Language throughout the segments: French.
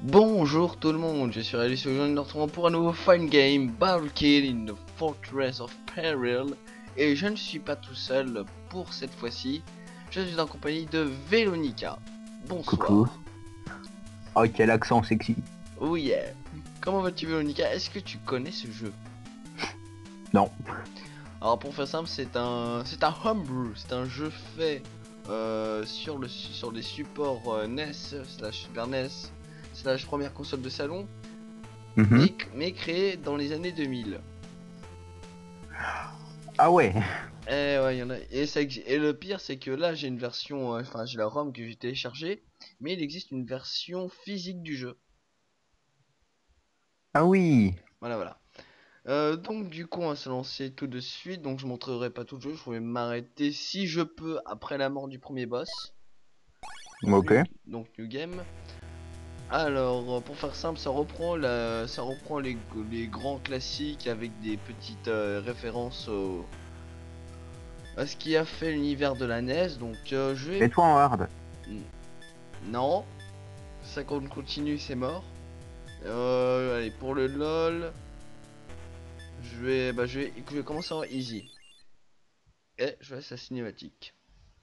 Bonjour tout le monde, je suis Alice et aujourd'hui nous retrouvons pour un nouveau fun game Battle Kill in the Fortress of Peril. Et je ne suis pas tout seul pour cette fois-ci, je suis en compagnie de Vélonica. Coucou. Bonsoir. Oh, quel accent sexy. Oh yeah. Comment vas-tu Vélonica? Est-ce que tu connais ce jeu? Non. Alors pour faire simple, c'est un homebrew, c'est un jeu fait sur les supports NES slash Super NES slash première console de salon, Mhm. mais créé dans les années 2000. Ah ouais. Ouais, y en a. Et le pire, c'est que là, j'ai une version, enfin, j'ai la ROM que j'ai téléchargée, mais il existe une version physique du jeu. Ah oui. Voilà, voilà. Donc, du coup, on va se lancer tout de suite. Donc, je montrerai pas tout le jeu. Je vais m'arrêter si je peux après la mort du premier boss. Ok. Donc, New Game. Alors, pour faire simple, ça reprend les grands classiques avec des petites références à ce qui a fait l'univers de la NES. Donc, je vais. Mets-toi en hard. Non. Ça continue, c'est mort. Allez, pour le LOL, je vais commencer en easy. Et je laisse la cinématique.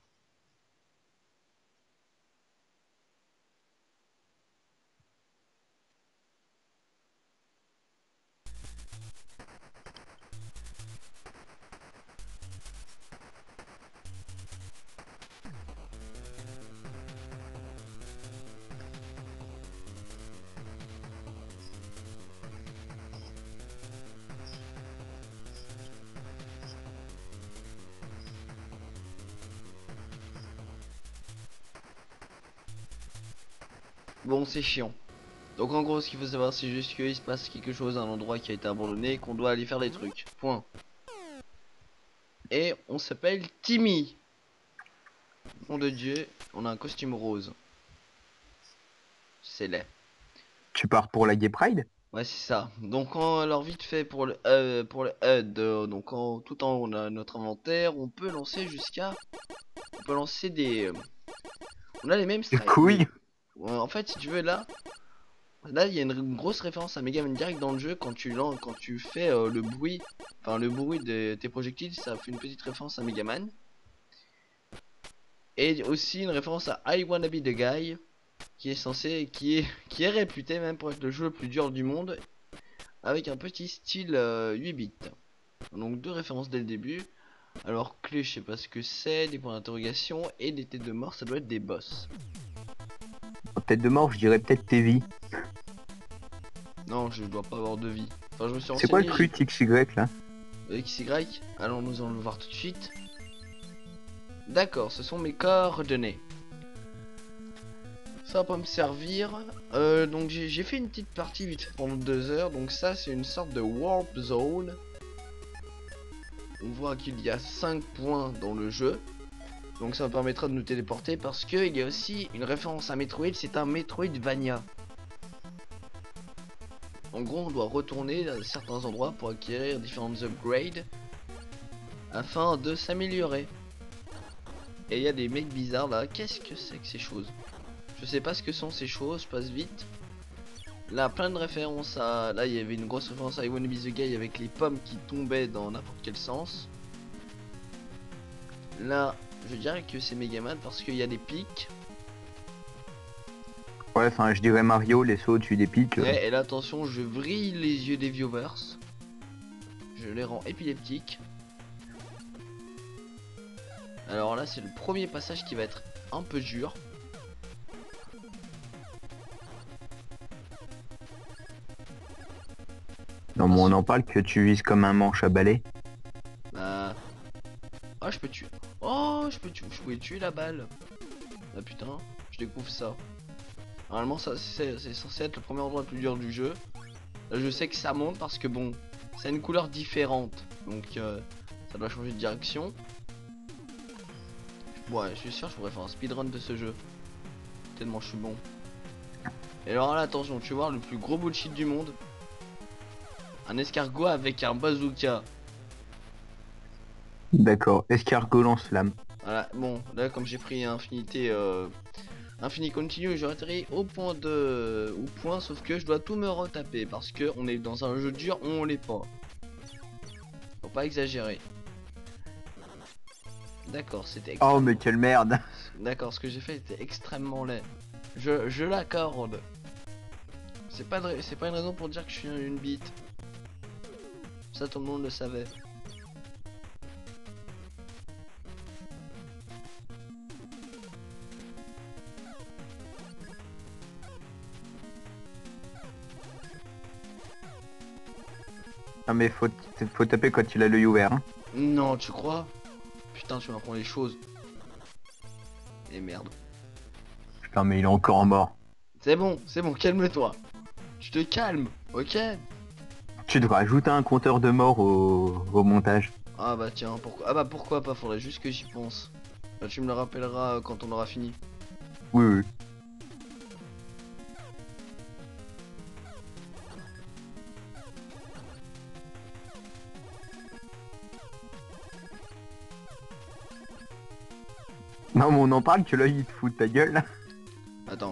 Bon, c'est chiant. Donc en gros, ce qu'il faut savoir, c'est juste qu'il se passe quelque chose à un endroit qui a été abandonné et qu'on doit aller faire des trucs. Point. Et on s'appelle Timmy. Nom de Dieu, on a un costume rose. C'est laid. Tu pars pour la Gay Pride? Ouais, c'est ça. Donc, alors vite fait pour le HUD, donc tout en haut, on a notre inventaire. On peut lancer on a les mêmes Les strikes, mais couilles? en fait, si tu veux, là, il y a une grosse référence à Mega Man direct dans le jeu quand tu fais le bruit, enfin le bruit de tes projectiles, ça fait une petite référence à Mega Man. Et aussi une référence à I Wanna Be the Guy, qui est réputé même pour être le jeu le plus dur du monde, avec un petit style 8 bits. Donc deux références dès le début. Alors clé, je sais pas ce que c'est, des points d'interrogation et des têtes de mort, ça doit être des boss. Tête de mort, je dirais peut-être tes vies. Non, je dois pas avoir de vie. Enfin, je me suis C'est quoi le renseigné, j'ai truc XY là? XY. Alors nous allons le voir tout de suite. D'accord, ce sont mes coordonnées. Ça va pas me servir. Donc j'ai fait une petite partie vite fait pendant 2 heures. Donc ça c'est une sorte de warp zone. On voit qu'il y a 5 points dans le jeu. Donc ça me permettra de nous téléporter parce qu'il y a aussi une référence à Metroid. C'est un Metroidvania. En gros on doit retourner à certains endroits pour acquérir différentes upgrades afin de s'améliorer. Et il y a des mecs bizarres là. Qu'est-ce que c'est que ces choses? Je sais pas ce que sont ces choses, je passe vite. Là, plein de références à... Là, il y avait une grosse référence à I Wanna Be The Guy avec les pommes qui tombaient dans n'importe quel sens. Là, je dirais que c'est Megaman parce qu'il y a des pics. Ouais, enfin, je dirais Mario, les sauts au-dessus des pics. Ouais, et là, attention, je vrille les yeux des viewers. Je les rends épileptiques. Alors là, c'est le premier passage qui va être un peu dur. Non, mais on en parle que tu vises comme un manche à balai. Bah... Ah, je peux tuer. Oh, je pouvais tuer la balle. Ah putain, je découvre ça. Normalement, ça c'est censé être le premier endroit le plus dur du jeu. Là, je sais que ça monte parce que bon, c'est une couleur différente. Donc, ça doit changer de direction. Ouais, je suis sûr que je pourrais faire un speedrun de ce jeu. Tellement je suis bon. Et alors là, attention, tu vois, le plus gros bullshit du monde. Un escargot avec un bazooka. D'accord. Escargot lance-flamme. Voilà, bon, là, comme j'ai pris Infinité Infini continue, je atterris au point de... au point, sauf que je dois tout me retaper parce que on est dans un jeu dur, on l'est pas. Faut pas exagérer. D'accord, c'était Oh, extrêmement... mais quelle merde. D'accord, ce que j'ai fait était extrêmement laid. Je l'accorde. C'est pas une raison pour dire que je suis une bite. Ça, tout le monde le savait. Non, mais faut taper quand il a l'œil ouvert. Hein. Non, tu crois? Putain, tu m'apprends les choses. Et merde. Putain, mais il est encore mort. C'est bon, calme-toi. Tu te calmes, ok? Tu devrais ajouter un compteur de mort au montage. Ah bah tiens, pourquoi? Ah bah pourquoi pas, faudrait juste que j'y pense. Bah, tu me le rappelleras quand on aura fini. Oui, oui. Non, mais on en parle que l'œil il te fout de ta gueule là. Attends.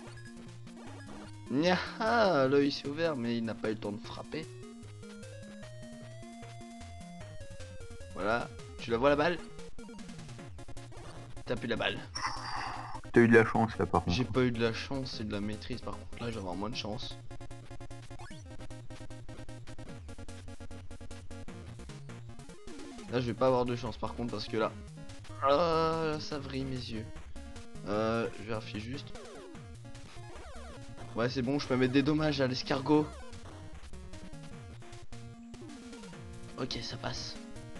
Nya, ah, l'œil s'est ouvert, mais il n'a pas eu le temps de frapper. Voilà, tu la vois la balle? T'as plus la balle. T'as eu de la chance là par contre. J'ai pas eu de la chance, c'est de la maîtrise par contre. Là, je vais avoir moins de chance. Là, je vais pas avoir de chance par contre parce que là. Ah, ça vrille mes yeux. Je vérifie juste. Ouais, c'est bon, je peux mettre des dommages à l'escargot. Ok, ça passe.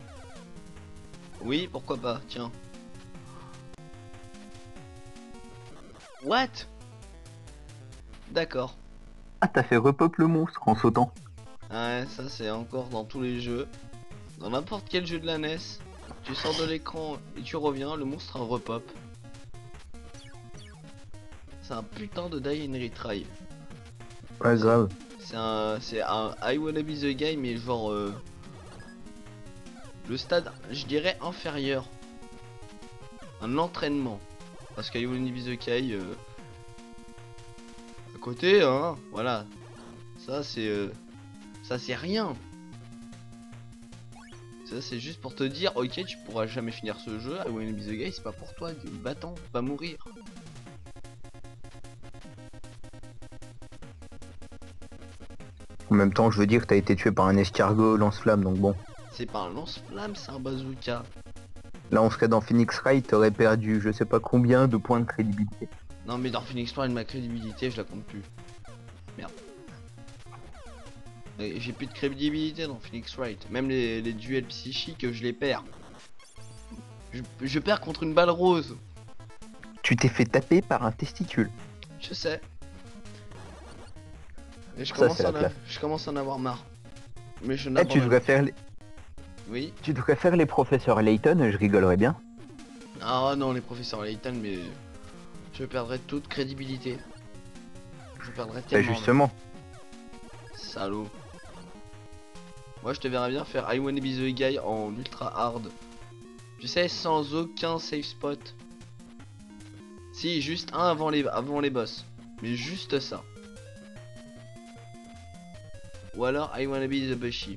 Oui, pourquoi pas, tiens. What? D'accord. Ah, t'as fait repop le monstre en sautant. Ouais, ça c'est encore dans tous les jeux. Dans n'importe quel jeu de la NES, tu sors de l'écran et tu reviens, le monstre a repop. C'est un putain de die and retry. Pas grave. C'est un I Wanna Be The Guy, mais genre le stade, je dirais inférieur. Un entraînement. Parce qu'I Wanna Be The Guy à côté, hein, voilà. Ça c'est rien. Ça c'est juste pour te dire, ok, tu pourras jamais finir ce jeu. I Wanna Be The Guy, c'est pas pour toi, battant, va mourir. En même temps, je veux dire que t'as été tué par un escargot lance-flamme, donc bon. C'est pas un lance-flamme, c'est un bazooka. Là, on serait dans Phoenix Wright, t'aurais perdu je sais pas combien de points de crédibilité. Non mais dans Phoenix Point, ma crédibilité, je la compte plus. Merde. J'ai plus de crédibilité dans Phoenix Wright. Même les duels psychiques, je les perds. Je perds contre une balle rose. Tu t'es fait taper par un testicule. Je sais. Et Ça, c'est la classe. je commence à en avoir marre. Mais je Eh, tu n'abandonne devrais pas. faire les... Oui. Tu devrais faire les professeurs Layton, je rigolerais bien. Ah non, les professeurs Layton, mais je perdrais toute crédibilité. Je perdrais Bah tellement. justement. Salaud. Moi, je te verrais bien faire I Wanna Be The Guy en ultra hard. Tu sais, sans aucun safe spot. Si, juste un avant les boss. Mais juste ça. Ou alors I Wanna Be The Bushy.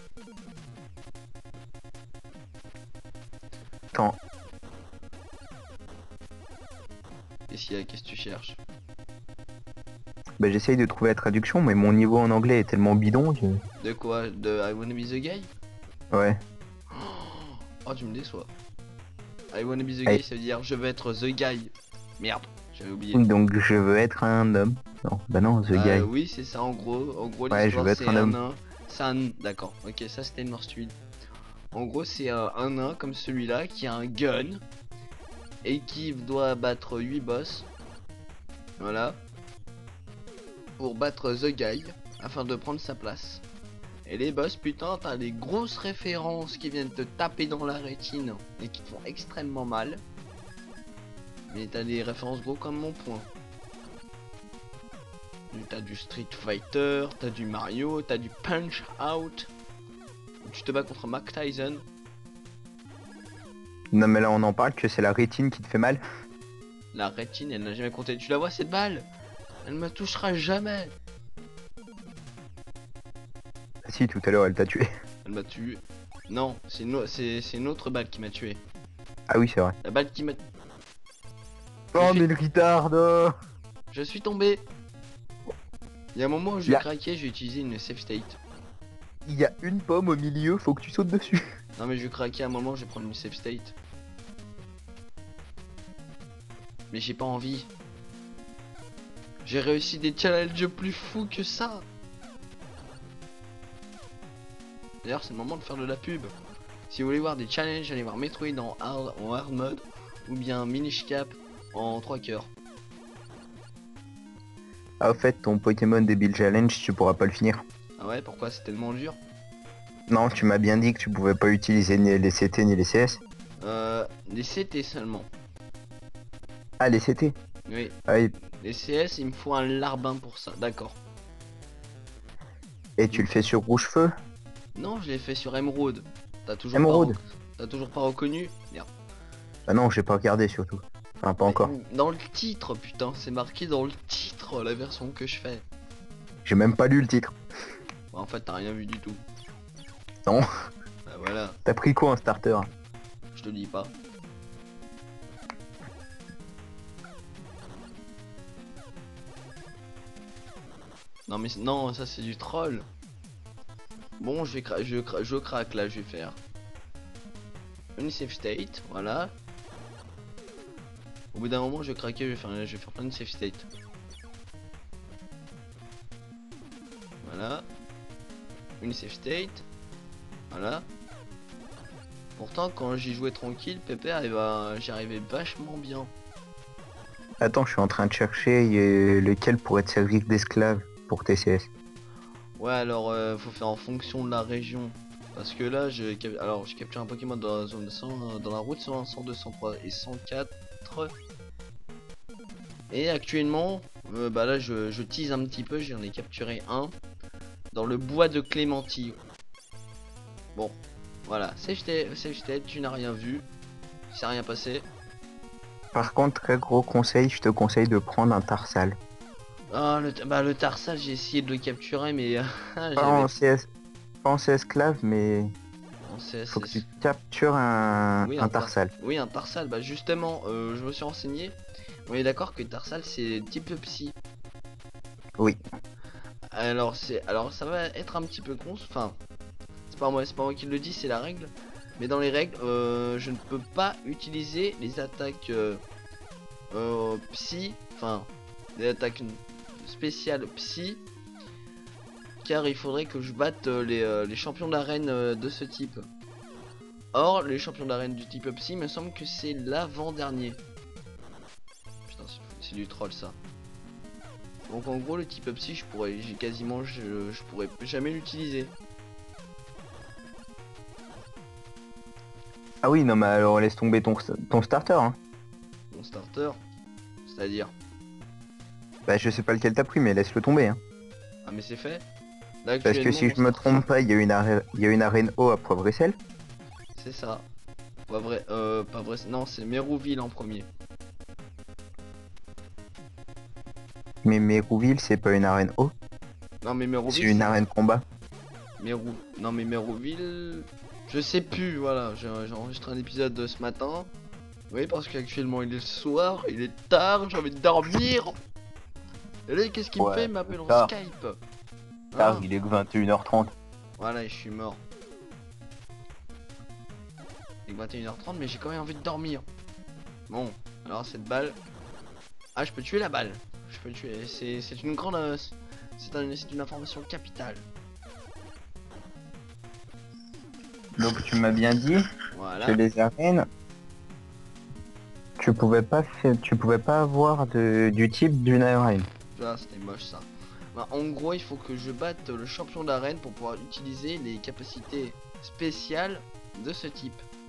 Attends, Qu'est-ce que tu cherches? bah j'essaye de trouver la traduction, mais mon niveau en anglais est tellement bidon que... De quoi? De I Wanna Be The Guy? Ouais. Oh, tu me déçois. I Wanna Be The Allez. Guy, ça veut dire je veux être The Guy. Merde, j'avais oublié. Donc je veux être un homme. Non, bah non, The Guy. Oui, c'est ça en gros. En gros, Ouais, je l'histoire veux être c'est un homme. nain. C'est un... D'accord, ok, ça c'était Northwood. En gros, c'est un nain comme celui-là qui a un gun et qui doit battre 8 boss. Voilà. Pour battre The Guy afin de prendre sa place. Et les boss, putain, t'as des grosses références qui viennent te taper dans la rétine et qui te font extrêmement mal. Mais t'as des références gros comme mon poing. T'as du Street Fighter, t'as du Mario, t'as du Punch Out. Tu te bats contre Mike Tyson. Non mais là on en parle que c'est la rétine qui te fait mal. La rétine, elle n'a jamais compté. Tu la vois cette balle? Elle me touchera jamais. Ah si, tout à l'heure, elle t'a tué. Elle m'a tué. Non, c'est une autre balle qui m'a tué. Ah oui, c'est vrai. La balle qui m'a... Je Oh, suis... mais le retard, oh. Je suis tombé. Il y a un moment où Il j'ai y a, craqué, j'ai utilisé une safe state. il y a une pomme au milieu, faut que tu sautes dessus. Non mais je vais craquer à un moment, je vais prendre une safe state. Mais j'ai pas envie. J'ai réussi des challenges plus fous que ça. D'ailleurs c'est le moment de faire de la pub. Si vous voulez voir des challenges, allez voir Metroid en hard mode. Ou bien Minish Cap en 3 cœurs. Ah, au fait, ton Pokémon Débile Challenge, tu pourras pas le finir. Ah ouais, pourquoi c'est tellement dur? Non, tu m'as bien dit que tu pouvais pas utiliser ni les CT ni les CS. Les CT seulement. Ah, les CT. Oui. Ah, Les CS, il me faut un larbin pour ça, d'accord. et tu le fais sur Rouge Feu? Non, je l'ai fait sur Emerald. T'as toujours Émeraude. T'as toujours pas reconnu? Merde. Ah non, j'ai pas regardé surtout. Enfin, pas encore. Dans le titre, putain, c'est marqué dans le titre la version que je fais. J'ai même pas lu le titre. Bah, en fait, t'as rien vu du tout. Non. Bah voilà, T'as pris quoi en starter? je te dis pas. Non mais non, ça c'est du troll. Bon, je craque là, je vais faire une safe state, voilà. Au bout d'un moment, je vais craquer, je vais faire plein de safe state. Voilà. Une safe state. Voilà. Pourtant, quand j'y jouais tranquille, Pépère, j'y arrivais vachement bien. Attends, je suis en train de chercher lequel pourrait te servir d'esclave pour TCS. Ouais, alors faut faire en fonction de la région. Parce que là, je capture un Pokémon dans la zone 100, dans la route 101, 102, 103 et 104. Et actuellement, bah là, je tease un petit peu. J'en ai capturé un dans le bois de Clémenty. Bon, voilà. Safe state, tu n'as rien vu. Il s'est rien passé. Par contre, très gros conseil, je te conseille de prendre un Tarsal. Ah, le Tarsal, j'ai essayé de le capturer, mais Pas j'avais. en CS, pas en CS esclave, mais On sait, faut c'est. que tu captures un, Oui, un Tarsal. oui, un Tarsal. Bah justement, je me suis renseigné. On est d'accord que Tarsal c'est type psy. Oui. Alors ça va être un petit peu con. Enfin, c'est pas moi qui le dis, c'est la règle. Mais dans les règles, je ne peux pas utiliser les attaques psy, enfin les attaques spéciales psy, car il faudrait que je batte les champions d'arène de ce type. Or, les champions d'arène du type psy, il me semble que c'est l'avant-dernier. Putain, c'est du troll ça. Donc en gros, le type psy, je pourrais jamais l'utiliser. Ah oui, non, mais alors laisse tomber ton starter. Hein. Mon starter, c'est-à-dire. Bah, je sais pas lequel t'as pris, mais laisse-le tomber. Hein. Ah mais c'est fait. Là Parce que actuellement, si mon je me starter, trompe pas, il y a une arène O à Poivre-et-Sel. c'est ça. Pas vrai, non, c'est Mérouville en premier. Mais Mérouville, c'est pas une arène O, Non mais c'est Mérouville, une c'est arène combat. Non mais Mérouville, je sais plus. Voilà, j'ai enregistré un épisode ce matin. Oui, parce qu'actuellement il est le soir, il est tard, j'ai envie de dormir. Et là, qu'est-ce qu'il me fait? Ouais, Il m'appelle en tard, Skype. tard, Hein? il est que 21h30. Voilà, et je suis mort. Il est 21h30, mais j'ai quand même envie de dormir. Bon, alors cette balle. Ah, je peux tuer la balle. Je peux le tuer. C'est une grande. C'est une information capitale. Donc tu m'as bien dit que Voilà. les arènes, tu pouvais pas avoir du type d'une arène. Ah, c'était moche ça. Bah, en gros, il faut que je batte le champion d'arène pour pouvoir utiliser les capacités spéciales de ce type.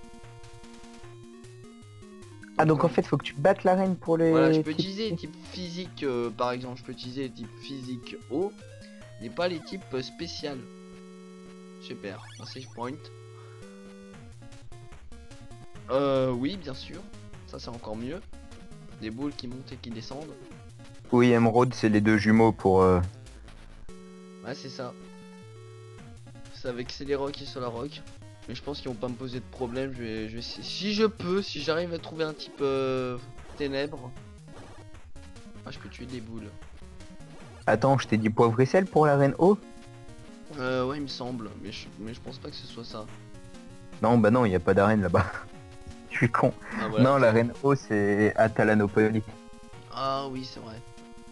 Ah donc en fait faut que tu battes l'arène pour Voilà, je les peux types. utiliser les types physiques, par exemple, je peux utiliser les types physiques haut, mais pas les types spéciales. Super, un save point. Oui, bien sûr, ça c'est encore mieux. Des boules qui montent et qui descendent. Oui, Emerald, c'est les deux jumeaux pour... Ouais, c'est ça. C'est avec Celerock et Solarock. Mais je pense qu'ils vont pas me poser de problème. Je vais si je peux, si j'arrive à trouver un type ténèbres. Ah, je peux tuer des boules. Attends, je t'ai dit poivre et sel pour la reine O? Ouais, il me semble. Mais je pense pas que ce soit ça. Non, bah non, il n'y a pas d'arène là-bas. Je suis con. Ah, voilà, Non, la attends. reine O, c'est Atalanopolis. Ah oui, c'est vrai.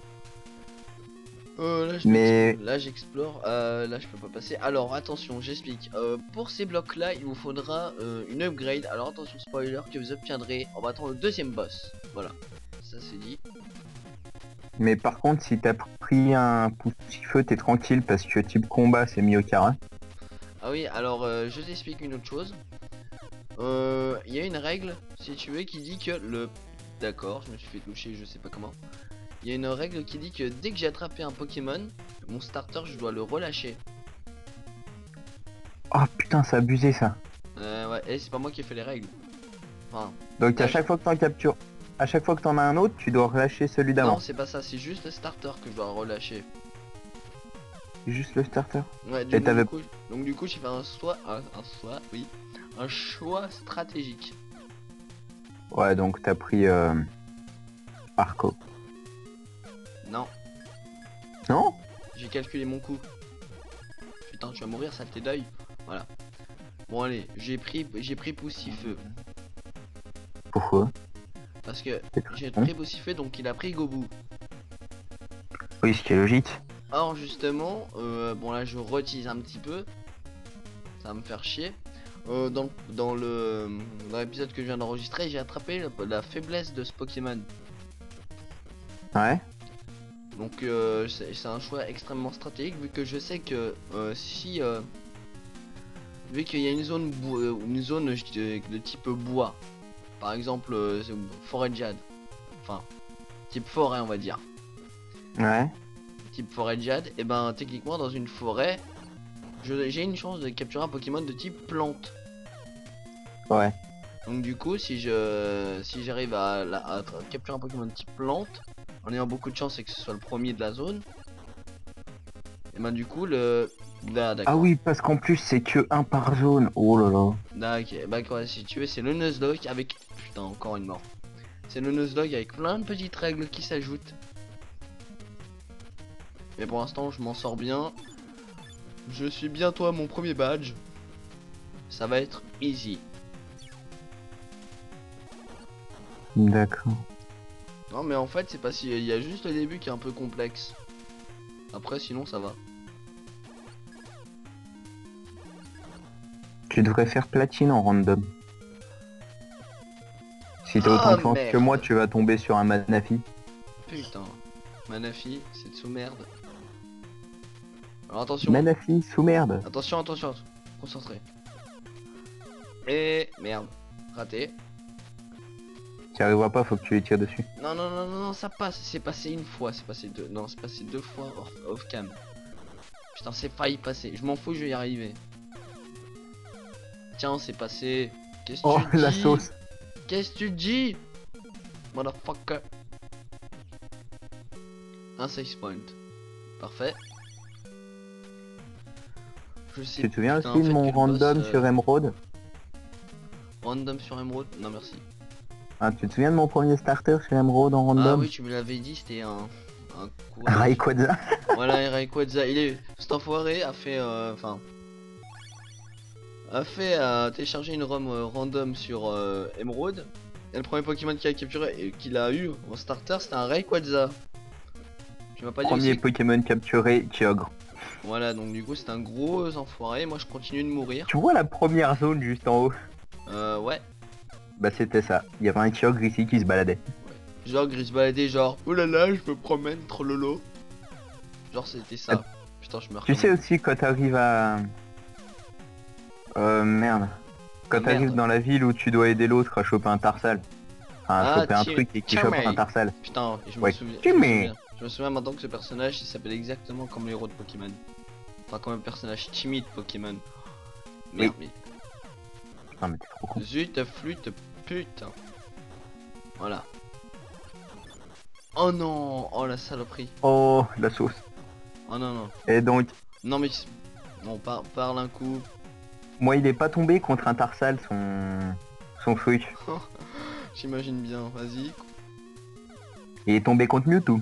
Mais... Là j'explore, là je peux pas passer. Alors attention, j'explique. Pour ces blocs là, il vous faudra une upgrade. Alors attention, spoiler, que vous obtiendrez en battant le deuxième boss. Voilà, ça c'est dit. Mais par contre, si t'as pris un poussifeu, t'es tranquille parce que type combat, c'est Miyokara. Ah oui, alors je t'explique une autre chose. Il y a une règle, si tu veux, qui dit que le... D'accord, je me suis fait toucher, je sais pas comment. Il y a une règle qui dit que dès que j'ai attrapé un Pokémon, mon starter, je dois le relâcher. Oh putain, c'est abusé ça. Ouais, et c'est pas moi qui ai fait les règles. Enfin, Donc à là, chaque fois que t'en captures, à chaque fois que t'en as un autre, tu dois relâcher celui non, d'avant. c'est pas ça, c'est juste le starter que je dois relâcher. Juste le starter. Ouais, Et t'avais... donc du coup, j'ai fait oui, un choix stratégique. Ouais, donc t'as pris Arco. Non, Non? j'ai calculé mon coup. Putain, tu vas mourir, saleté d'œil. Voilà. Bon allez, j'ai pris Poussifeu Pourquoi? parce que C'est tout j'ai con. pris Poussifeu, donc il a pris Gobu. Oui, ce qui est logique. Or justement, bon là je retise un petit peu, ça va me faire chier. Dans l'épisode que je viens d'enregistrer, j'ai attrapé la faiblesse de ce Pokémon. Ouais. Donc c'est un choix extrêmement stratégique vu que je sais que si vu qu'il y a une zone de type bois, par exemple forêt de jade, enfin type forêt on va dire, Ouais. type forêt de jade, et ben techniquement dans une forêt, j'ai une chance de capturer un Pokémon de type plante. Ouais. Donc du coup si j'arrive à capturer un Pokémon de type plante, en ayant beaucoup de chance et que ce soit le premier de la zone, et ben du coup le... Là Ah d'accord. oui, parce qu'en plus c'est que un par zone. Oh là là. D'accord, bah quoi, si tu veux, c'est le Nuzlocke avec... Putain, encore une mort. C'est le Nuzlocke avec plein de petites règles qui s'ajoutent. Mais pour l'instant, je m'en sors bien. Je suis bientôt à mon premier badge. Ça va être easy. D'accord. Non, mais en fait, c'est pas si... Il y a juste le début qui est un peu complexe. Après, sinon, ça va. Tu devrais faire platine en random. Si t'as autant Ah, de chance que moi, merde. tu vas tomber sur un Manafi. Putain. Manafi, c'est de sous merde. Alors attention. Manafi sous merde. Attention, attention. Concentré. Et... Merde. Raté. Tu arriveras pas, faut que tu les tires dessus. Non, non, non, non, non, ça passe. C'est passé une fois, c'est passé deux. Non, c'est passé deux fois off cam. Putain, c'est failli passer. Je m'en fous, je vais y arriver. Tiens, c'est passé. Qu'est-ce Oh, que tu la dis? sauce. Qu'est-ce que tu dis? Motherfucker. Un save point. Parfait. Je sais. Tu te souviens Putain, aussi en de fait, mon que le boss, random sur Emerald? random sur Emerald. Non, merci. Ah, tu te souviens de mon premier starter sur Emerald en Ah random? oui, tu me l'avais dit, c'était un quoi? Rayquaza. Voilà, Rayquaza. Cet enfoiré a fait. Enfin. A fait télécharger une ROM random sur Emerald. Et le premier Pokémon qu'il a capturé et qu'il a eu en starter, c'était un Rayquaza. Tu m'as pas dit Premier aussi. Pokémon capturé, Kyogre. Voilà, donc du coup, c'est un gros enfoiré. Moi, je continue de mourir. Tu vois la première zone juste en haut? Ouais. Bah c'était ça. Il y avait un Kyogre ici qui se baladait. Genre, Gris baladé, genre, oh là là, je me promène, trololo. Genre, c'était Ah, ça. Putain, je meurs tu comme sais aussi quand t'arrives à... merde. Quand t'arrives merde. dans la ville où tu dois aider l'autre à choper un tarsal. Enfin, à Ah, choper un truc et qui chope un Timmy. tarsal. Putain, je me Ouais, souviens. Je me Timmy. souviens. Je me souviens maintenant que ce personnage, il s'appelle exactement comme le héros de Pokémon. Enfin, comme un personnage timide Pokémon. Merde, mais. Putain, mais t'es trop con. Zut, flûte, putain. Voilà. Oh non, oh la saloperie. Oh, la sauce. Oh non, non. Et donc, Non mais... On parle un coup. moi, il est pas tombé contre un Tarsal, son truc. J'imagine bien, vas-y. Il est tombé contre Mewtwo.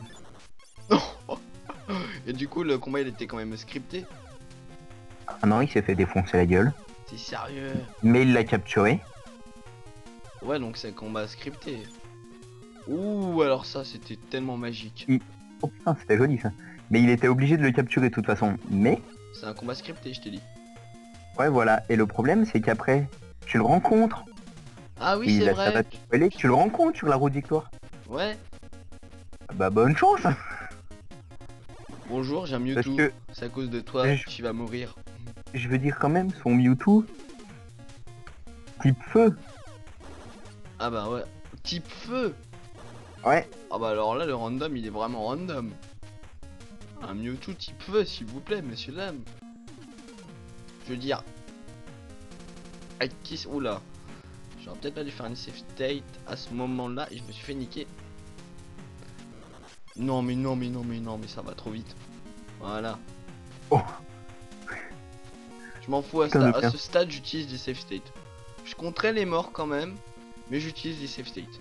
Et du coup, le combat il était quand même scripté. Ah non, il s'est fait défoncer la gueule. T'es sérieux? Mais il l'a capturé. Ouais, donc c'est un combat scripté. Ouh, alors ça, c'était tellement magique. Oh putain, c'était joli ça. Mais il était obligé de le capturer de toute façon. Mais, C'est un combat scripté, je t'ai dit. ouais, voilà. Et le problème, c'est qu'après, tu le rencontres. Ah oui, Et c'est il a sa vrai. batte spoilée, tu le rencontres sur la route victoire. Ouais. Bah, bonne chance. Bonjour, j'ai un Parce Mewtwo. que, C'est à cause de toi, je- tu vas mourir. je veux dire quand même, son Mewtwo, type feu. Ah bah ouais. Type feu. Ouais, Ah bah alors là, le random, il est vraiment random. Un Mewtwo type feu, s'il vous plaît, messieurs dames. Je veux dire... Oula. J'aurais peut-être pas dû faire une safe state à ce moment-là et je me suis fait niquer. Non mais non mais non mais non mais ça va trop vite. Voilà. Oh. Je m'en fous Putain de à merde. ce stade, j'utilise des safe states. Je compterai les morts quand même, mais j'utilise des safe states.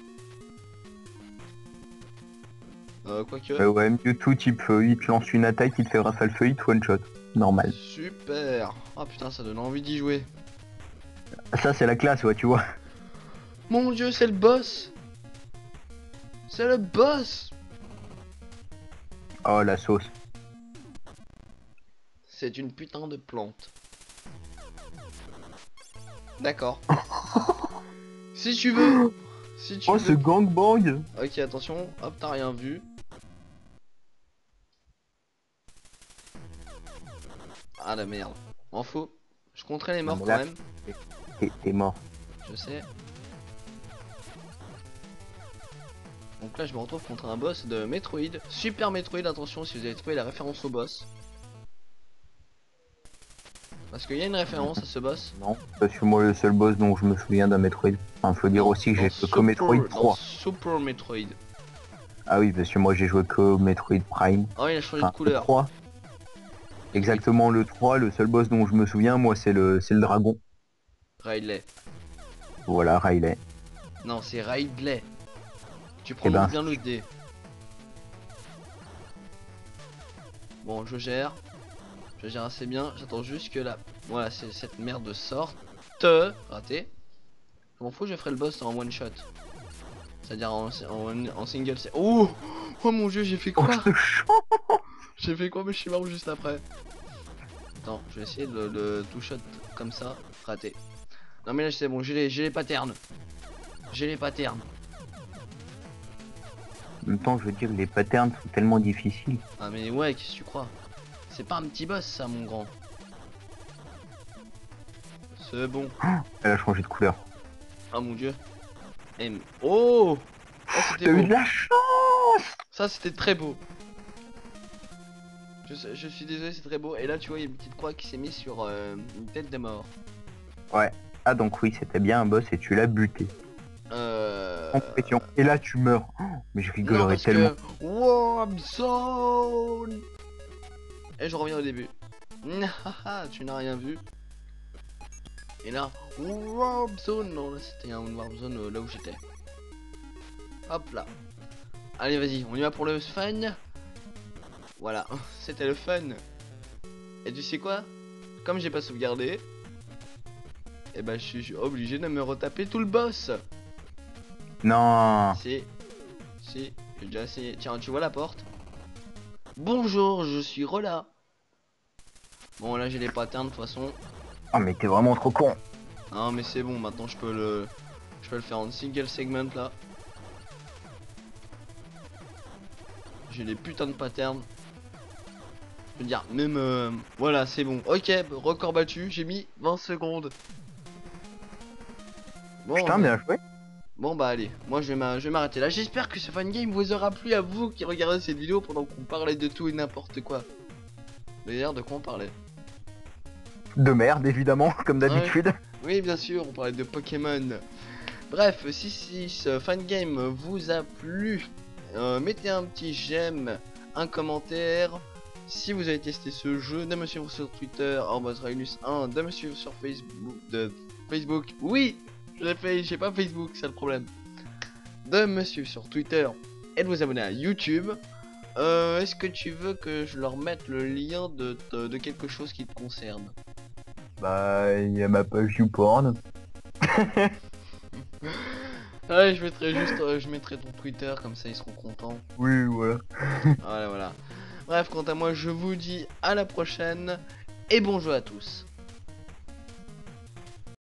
Quoique. Ouais, Mewtwo type feu, il te lance une attaque, il te fait rafale feu, il te one shot. Normal. Super. Ah putain, ça donne envie d'y jouer. Ça, c'est la classe, ouais, tu vois. Mon dieu, c'est le boss. C'est le boss. Oh, la sauce. C'est une putain de plante. D'accord. Si tu veux. Si tu Oh, veux. ce gangbang. Ok, attention. Hop, t'as rien vu. Ah la merde. M'en faut. Je compterai les morts mais quand là- même. T'es mort. Je sais. Donc là, je me retrouve contre un boss de Metroid. Super Metroid, attention si vous avez trouvé la référence au boss. Parce qu'il y a une référence à ce boss. Non, parce que moi, le seul boss dont je me souviens d'un Metroid. Enfin, faut dire aussi que j'ai joué qu'au Metroid Dans 3. Super Metroid. Ah oui, parce que moi, j'ai joué qu'au Metroid Prime. Oh, il a changé Enfin, de le couleur. 3. Exactement, le 3, le seul boss dont je me souviens, moi, c'est le dragon. Riley. Voilà, Riley. Non, c'est Ridley. Tu Eh prononces ben, bien le D. Bon, je gère. Je gère assez bien. J'attends juste que là. Voilà, c'est cette merde sorte. Raté. Je m'en fous, je ferai le boss en one shot. C'est-à-dire en single. Oh, oh mon dieu, j'ai fait oh, quoi? ce champ. J'ai fait quoi? Mais je suis mort juste après. Attends, je vais essayer de le two shot comme ça. Raté. Non mais là c'est bon, j'ai les patterns. J'ai les patterns. En même temps, je veux dire, les patterns sont tellement difficiles. Ah mais ouais, qu'est-ce que tu crois? C'est pas un petit boss ça mon grand. C'est bon. Elle a changé de couleur. Ah mon dieu. M. Oh, oh c'était T'as eu beau. de la chance. Ça c'était très beau. Je suis désolé, c'est très beau. Et là tu vois, il y a une petite croix qui s'est mise sur une tête de mort. Ouais. Ah, donc oui, c'était bien un boss et tu l'as buté. En pression. Et là, tu meurs. Oh, mais je Non rigolerais parce tellement. que Warp Zone. Et je reviens au début. Tu n'as rien vu. Et là, Warp Zone. Non là c'était un Warp Zone là où j'étais. Hop là. Allez vas-y, on y va pour le fun. Voilà, c'était le fun. Et tu sais quoi? Comme j'ai pas sauvegardé, et ben je suis obligé de me retaper tout le boss. Non. Si, j'ai déjà essayé. Tiens, tu vois la porte? Bonjour, je suis Rola. Bon là j'ai les patterns de toute façon. Oh, mais t'es vraiment trop con. Non mais c'est bon, maintenant je peux le faire en single segment là. J'ai les putains de patterns. Je veux dire, même voilà, c'est bon. Ok, record battu, j'ai mis 20 secondes. Bon, Putain, bien joué. bon bah allez, moi je vais m'arrêter là. J'espère que ce fan game vous aura plu à vous qui regardez cette vidéo pendant qu'on parlait de tout et n'importe quoi. D'ailleurs, de quoi on parlait? De merde, évidemment, comme d'habitude. Oui, bien sûr, on parlait de Pokémon. Bref, si ce fan game vous a plu, Mettez un petit j'aime, un commentaire. Si vous avez testé ce jeu, de me suivre sur Twitter, @railus1, de me suivre sur Facebook. Oui, j'ai pas Facebook, c'est le problème. De me suivre sur Twitter et de vous abonner à YouTube. Est-ce que tu veux que je leur mette le lien de quelque chose qui te concerne? Bah, il y a ma page YouPorn. Ouais, je mettrai juste, je mettrai ton Twitter, comme ça ils seront contents. Oui, voilà. Voilà, voilà. Bref, quant à moi, je vous dis à la prochaine et bon jeu à tous.